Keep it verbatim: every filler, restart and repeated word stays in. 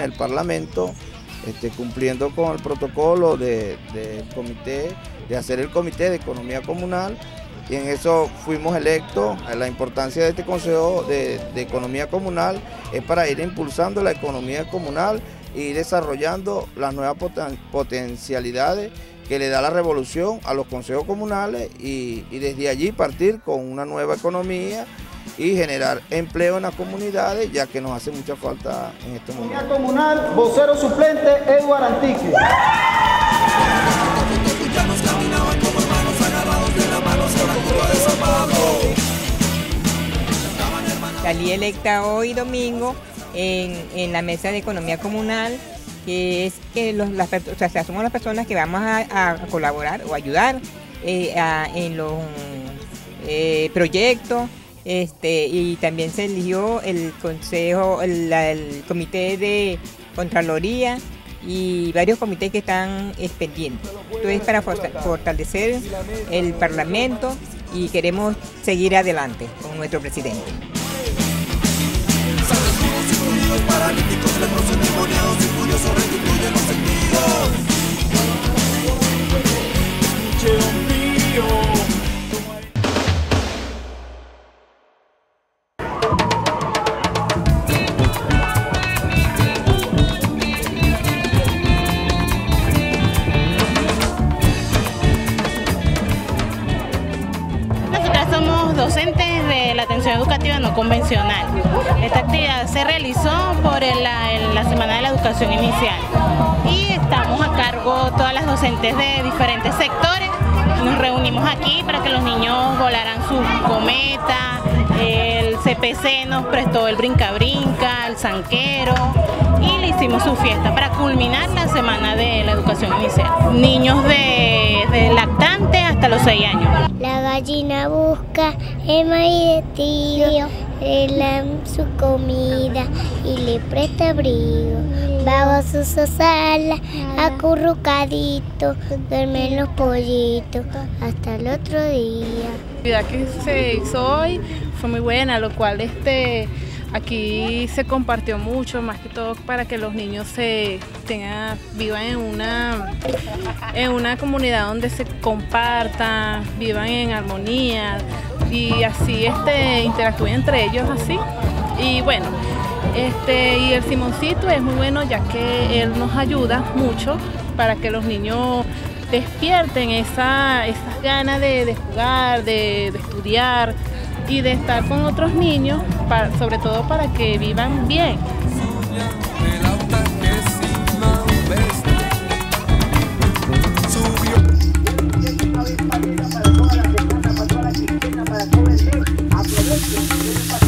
el Parlamento, este, cumpliendo con el protocolo del de, de comité, de hacer el Comité de Economía Comunal, y en eso fuimos electos. La importancia de este Consejo de, de Economía Comunal es para ir impulsando la economía comunal y desarrollando las nuevas poten potencialidades que le da la revolución a los consejos comunales y, y desde allí partir con una nueva economía y generar empleo en las comunidades, ya que nos hace mucha falta en este momento. Economía comunal, vocero suplente, Edward Antique. Salí electa hoy domingo en, en la mesa de economía comunal, que es que los, las, o sea, somos las personas que vamos a, a colaborar o ayudar eh, a, en los eh, proyectos, este, y también se eligió el consejo, el, el comité de Contraloría y varios comités que están pendientes. Esto es para fortalecer el Parlamento y queremos seguir adelante con nuestro presidente. Somos docentes de la atención educativa no convencional. Esta actividad se realizó por el, la, el, la Semana de la Educación Inicial y estamos a cargo todas las docentes de diferentes sectores. Nos reunimos aquí para que los niños volaran su cometa, el C P C nos prestó el brinca-brinca, el zanquero y le hicimos su fiesta para culminar la Semana de la Educación Inicial. Niños de, de lactante hasta los seis años. La gallina busca el maíz de tío, le da su comida y le presta abrigo. Bajo su sala, acurrucadito, duermen los pollitos hasta el otro día. La actividad que se hizo hoy fue muy buena, lo cual este, aquí se compartió mucho, más que todo para que los niños se tengan, vivan en una, en una comunidad donde se compartan, vivan en armonía y así este, interactúen entre ellos así. Y bueno, este, y el Simoncito es muy bueno ya que él nos ayuda mucho para que los niños despierten esa, esas ganas de, de jugar, de, de estudiar y de estar con otros niños, para, sobre todo para que vivan bien. Para toda la semana, para toda la quincena, para todo el mes, aprovechen.